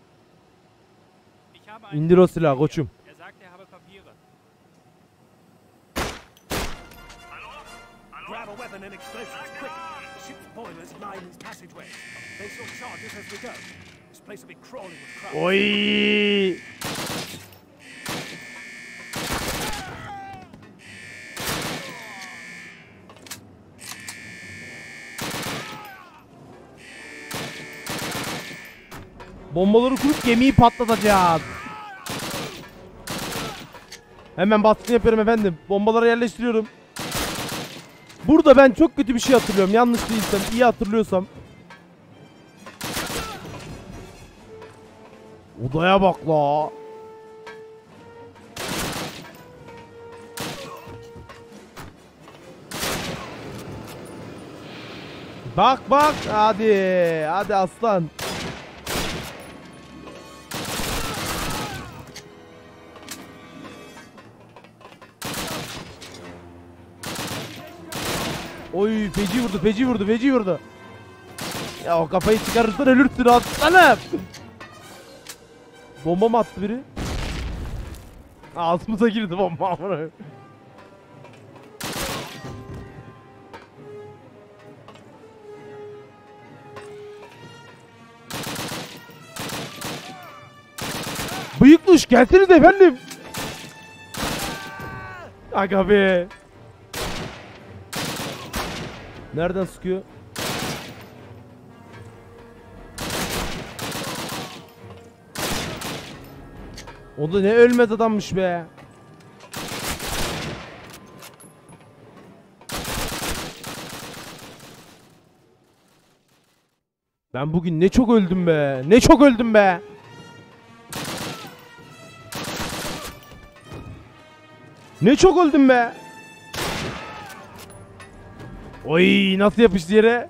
Ich habe einen İndir o silahı koçum. Er sagt, er habe Papiere. Grab a weapon and explosives, quick! The ship's boilers line these passageways. They shall charge us as we go. This place will be crawling with crowds. Oy. Bombaları kurup gemiyi patlatacağız. Hemen baskın yapıyorum efendim. Bombaları yerleştiriyorum. Burada ben çok kötü bir şey hatırlıyorum. Yanlış değilsem, iyi hatırlıyorsam. Odaya bak la. Bak bak hadi. Hadi aslan. Oy feci vurdu, feci vurdu, feci vurdu. Ya o kafayı çıkarırsan ölürsün aslanım. Bomba mı attı biri? Ağzımıza girdi bomba amına. Bıyıkmış gelseniz efendim. Aga be. Nereden sıkıyor? O da ne ölmez adammış be. Ben bugün ne çok öldüm be. Ne çok öldüm be. Ne çok öldüm be. Oy nasıl yapıştı yere?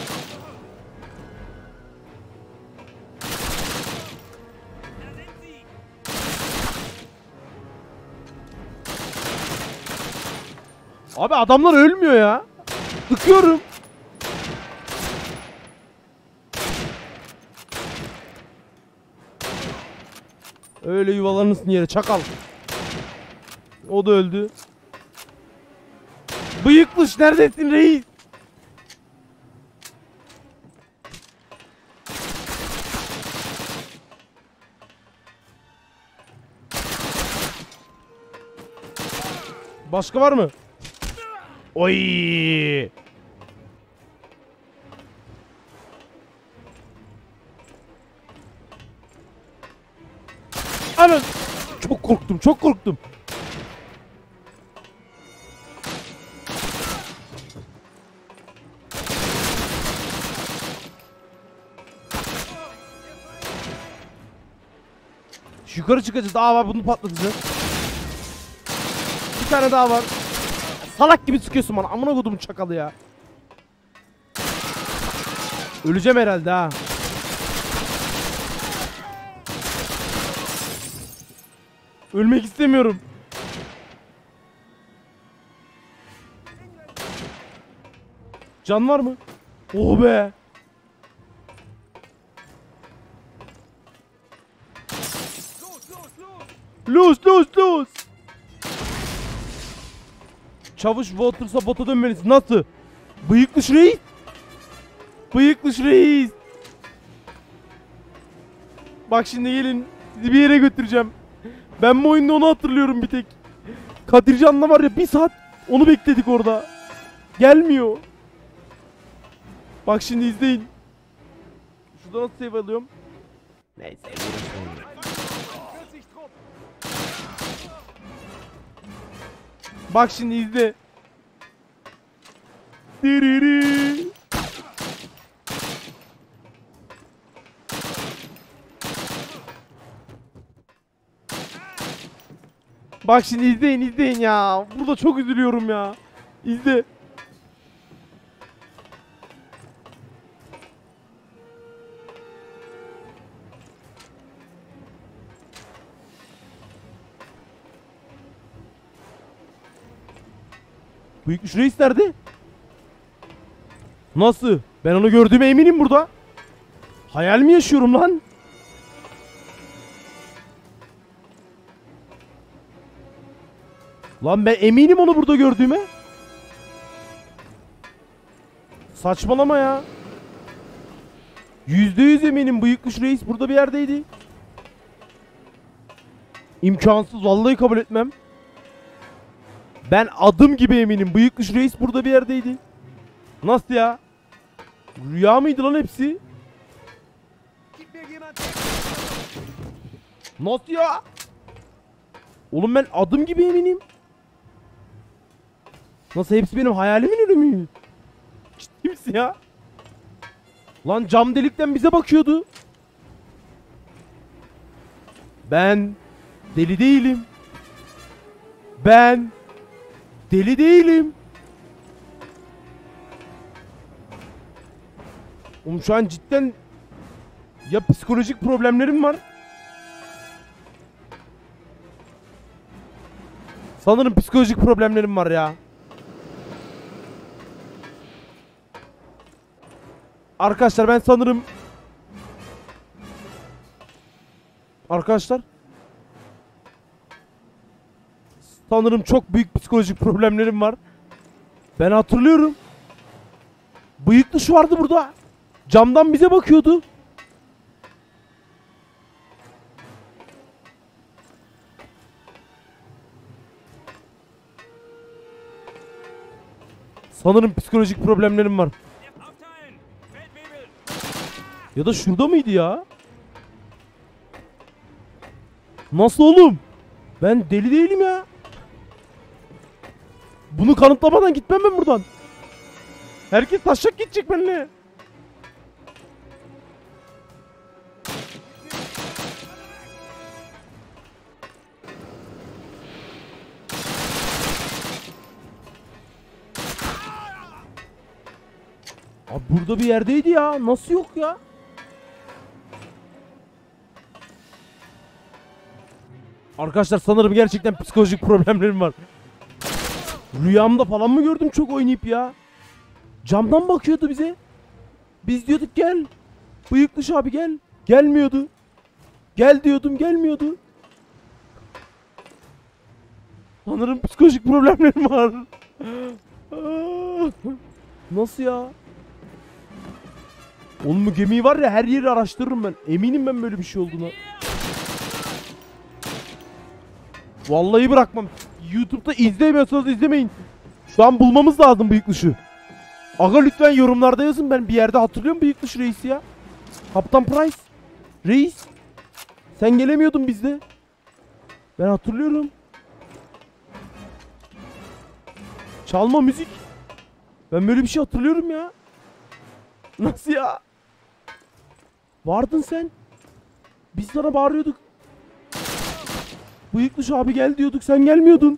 Abi adamlar ölmüyor ya. Sıkıyorum. Öyle yuvalanırsın yere çakal. O da öldü. Bıyıkmış neredesin reis? Başka var mı? Oy! Ana! Çok korktum, çok korktum. Yukarı çıkacağız. Daha var, bunu patlatacağız. Bir tane daha var. Salak gibi sıkıyorsun bana. Amına kodumun çakalı ya. Öleceğim herhalde ha. Ölmek istemiyorum. Can var mı? Oh be. Lose lose lose. Çavuş Waters'a bota dönmelisin. Nasıl? Bıyıklı reis. Bıyıklı reis. Bak şimdi gelin. Sizi bir yere götüreceğim. Ben bu oyunda onu hatırlıyorum bir tek. Kadircan'la var ya bir saat onu bekledik orada. Gelmiyor. Bak şimdi izleyin. Şurada nasıl save alıyorum? Neyse. Bak şimdi izle. Diriri. Bak şimdi izleyin izleyin ya. Burada çok üzülüyorum ya. İzle. Büyükmüş reis nerede? Nasıl? Ben onu gördüğüme eminim burada. Hayal mi yaşıyorum lan? Lan ben eminim onu burada gördüğüme. Saçmalama ya. Yüzde yüz eminim bıyıklı reis burada bir yerdeydi. İmkansız, vallahi kabul etmem. Ben adım gibi eminim bıyıklı reis burada bir yerdeydi. Nasıl ya? Rüya mıydı lan hepsi? Nasıl ya? Oğlum ben adım gibi eminim. Nasıl hepsi benim hayalimin ürünü? Ciddi misin ya? Lan cam delikten bize bakıyordu. Ben deli değilim. Ben deli değilim. Oğlum şu an cidden ya psikolojik problemlerim var. Sanırım psikolojik problemlerim var ya. Arkadaşlar ben sanırım Arkadaşlar Sanırım çok büyük psikolojik problemlerim var. Ben hatırlıyorum. Bıyıklı şu vardı burada. Camdan bize bakıyordu. Sanırım psikolojik problemlerim var. Ya da şurada mıydı ya? Nasıl oğlum? Ben deli değilim ya. Bunu kanıtlamadan gitmem ben buradan. Herkes taşak gidecek benimle. Abi burada bir yerdeydi ya. Nasıl yok ya? Arkadaşlar sanırım gerçekten psikolojik problemlerim var. Rüyamda falan mı gördüm çok oynayıp ya? Camdan bakıyordu bize. Biz diyorduk gel. Bıyıklı abi gel. Gelmiyordu. Gel diyordum gelmiyordu. Sanırım psikolojik problemlerim var. Nasıl ya? Oğlum bu gemiyi var ya her yeri araştırırım ben. Eminim ben böyle bir şey olduğuna. Vallahi bırakmam. YouTube'da izleyemiyorsanız izlemeyin. Şu an bulmamız lazım bıyıklışu. Aga lütfen yorumlarda yazın. Ben bir yerde hatırlıyorum bıyıklışı reisi ya. Kaptan Price. Reis. Sen gelemiyordun bizde. Ben hatırlıyorum. Çalma müzik. Ben böyle bir şey hatırlıyorum ya. Nasıl ya? Vardın sen. Biz sana bağırıyorduk. Bıyıklı abi gel diyorduk, sen gelmiyordun.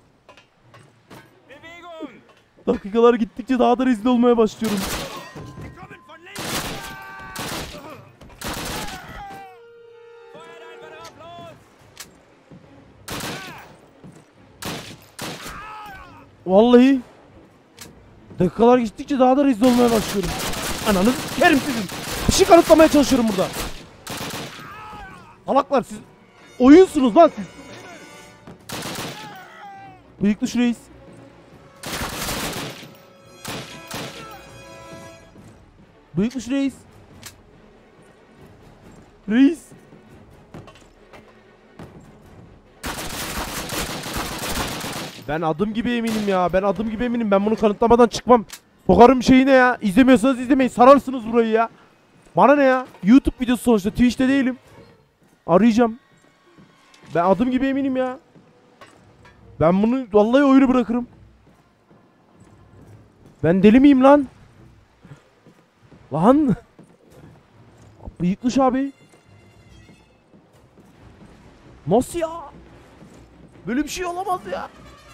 Dakikalar gittikçe daha da rezil olmaya başlıyorum. Vallahi dakikalar geçtikçe daha da rezil olmaya başlıyorum. Ananı sikerim sizin. Bir şey kanıtlamaya çalışıyorum burada. Salaklar siz oyunsunuz lan siz. Bıyıklı şu reis. Bıyıklı şu reis. Reis. Ben adım gibi eminim ya. Ben adım gibi eminim. Ben bunu kanıtlamadan çıkmam. Sokarım şeyine ya. İzlemiyorsanız izlemeyin. Sararsınız burayı ya. Bana ne ya? YouTube videosu sonuçta. Twitch'te değilim. Arayacağım. Ben adım gibi eminim ya. Ben bunu vallahi oyunu bırakırım. Ben deli miyim lan? Lan. Bıyıklı abi. Nasıl ya? Böyle bir şey olamaz ya.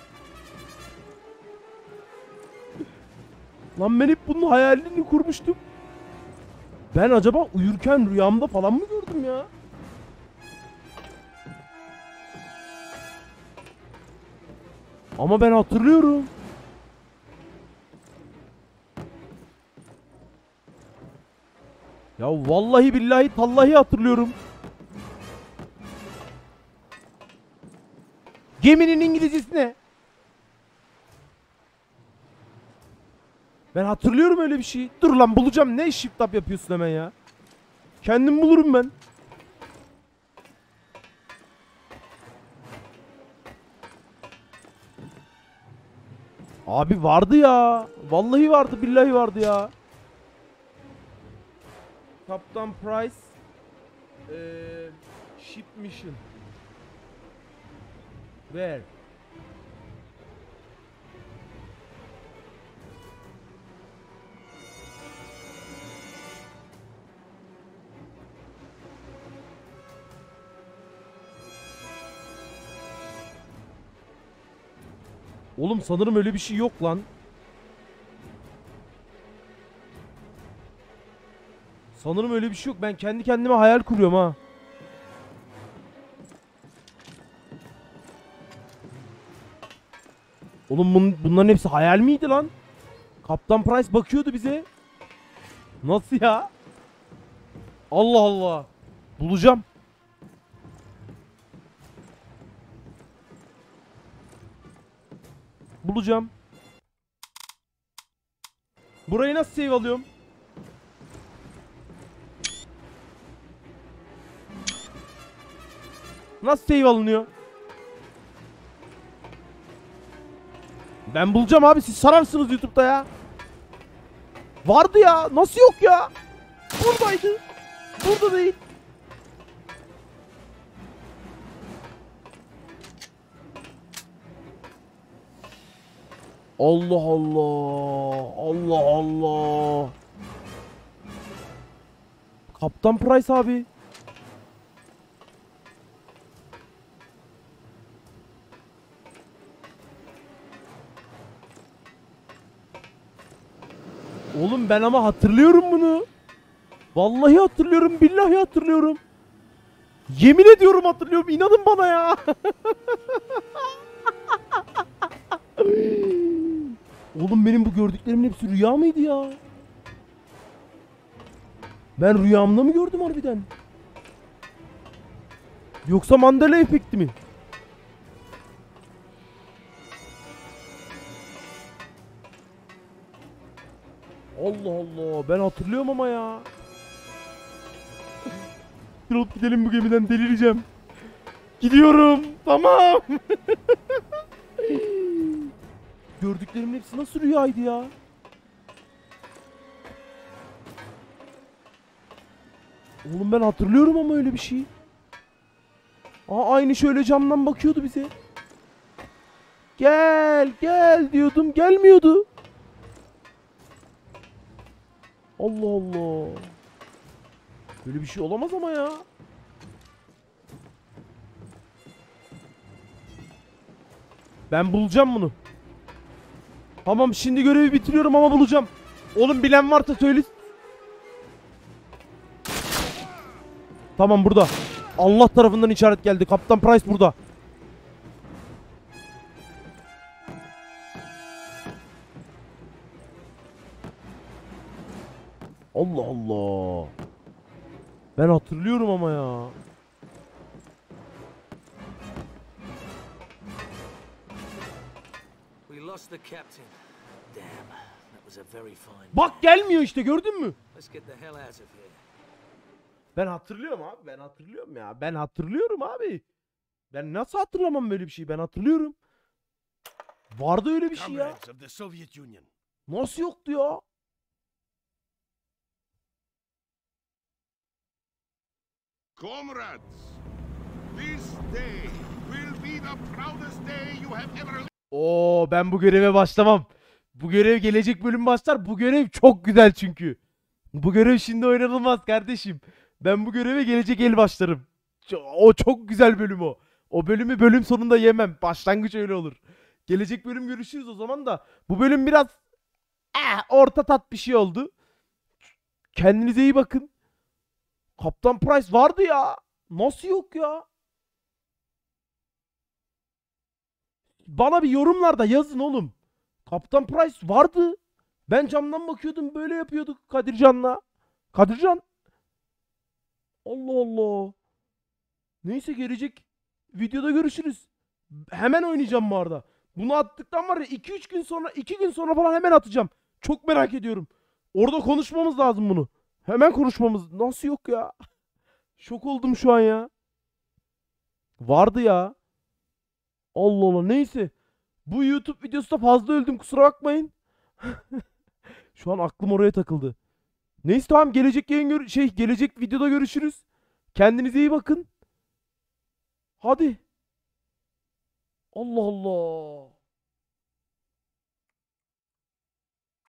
Lan ben hep bunun hayalini kurmuştum. Ben acaba uyurken rüyamda falan mı gördüm ya? Ama ben hatırlıyorum. Ya vallahi billahi tallahi hatırlıyorum. Geminin İngilizcesi ne? Ben hatırlıyorum öyle bir şey. Dur lan bulacağım. Ne shift up yapıyorsun hemen ya? Kendim bulurum ben. Abi vardı ya. Vallahi vardı, billahi vardı ya. Kaptan Price ee, Ship Mission. Where? Oğlum sanırım öyle bir şey yok lan. Sanırım öyle bir şey yok. Ben kendi kendime hayal kuruyorum ha. Oğlum bun bunların hepsi hayal miydi lan? Kaptan Price bakıyordu bize. Nasıl ya? Allah Allah. Bulacağım. Bulacağım. Burayı nasıl save alıyorum? Nasıl save alınıyor? Ben bulacağım abi, siz sararsınız YouTube'da ya. Vardı ya, nasıl yok ya? Buradaydı. Burada değil. Allah Allah. Allah Allah. Kaptan Price abi. Oğlum ben ama hatırlıyorum bunu. Vallahi hatırlıyorum, billahi hatırlıyorum. Yemin ediyorum hatırlıyorum. İnanın bana ya. Oğlum benim bu gördüklerimin hepsi rüya mıydı ya? Ben rüyamda mı gördüm harbiden? Yoksa Mandela efekti mi? Allah Allah, ben hatırlıyorum ama ya. Alıp gidelim bu gemiden, delireceğim. Gidiyorum. Tamam. Gördüklerimin hepsi nasıl rüyaydı ya? Oğlum ben hatırlıyorum ama öyle bir şey. Aa, aynı şöyle camdan bakıyordu bize. Gel gel diyordum, gelmiyordu. Allah Allah. Böyle bir şey olamaz ama ya. Ben bulacağım bunu. Tamam, şimdi görevi bitiriyorum ama bulacağım. Oğlum bilen varsa söyle. Tamam, burada. Allah tarafından işaret geldi. Kaptan Price burada. Allah Allah. Ben hatırlıyorum ama ya. We lost the captain. Damn, that was a very fine. Bak gelmiyor işte, gördün mü? Let's get the hell out of here. Ben hatırlıyorum abi. Ben hatırlıyorum ya. Ben hatırlıyorum abi. Ben nasıl hatırlamam böyle bir şeyi? Ben hatırlıyorum. Vardı öyle bir şey ya. Comrades of the Soviet Union. Nasıl yoktu ya? Comrades, this day will be the proudest day you have ever lived. Oo, ben bu göreve başlamam. Bu görev gelecek bölüm başlar. Bu görev çok güzel çünkü. Bu görev şimdi oynanılmaz kardeşim. Ben bu göreve gelecek el başlarım. Ço- O çok güzel bölüm o. O bölümü bölüm sonunda yemem. Başlangıç öyle olur. Gelecek bölüm görüşürüz o zaman da. Bu bölüm biraz eh, orta tat bir şey oldu. Kendinize iyi bakın. Kaptan Price vardı ya. Nasıl yok ya? Bana bir yorumlarda yazın oğlum. Kaptan Price vardı. Ben camdan bakıyordum, böyle yapıyorduk Kadircan'la. Kadircan. Allah Allah. Neyse, gelecek videoda görüşürüz. Hemen oynayacağım bu arada. Bunu attıktan var ya iki üç gün sonra, iki gün sonra falan hemen atacağım. Çok merak ediyorum. Orada konuşmamız lazım bunu. Hemen konuşmamız. Nasıl yok ya? Şok oldum şu an ya. Vardı ya. Allah Allah, neyse. Bu YouTube videosu da fazla öldüm, kusura bakmayın. Şu an aklım oraya takıldı. Neyse tamam, gelecek yayın gör şey gelecek videoda görüşürüz. Kendinize iyi bakın. Hadi. Allah Allah.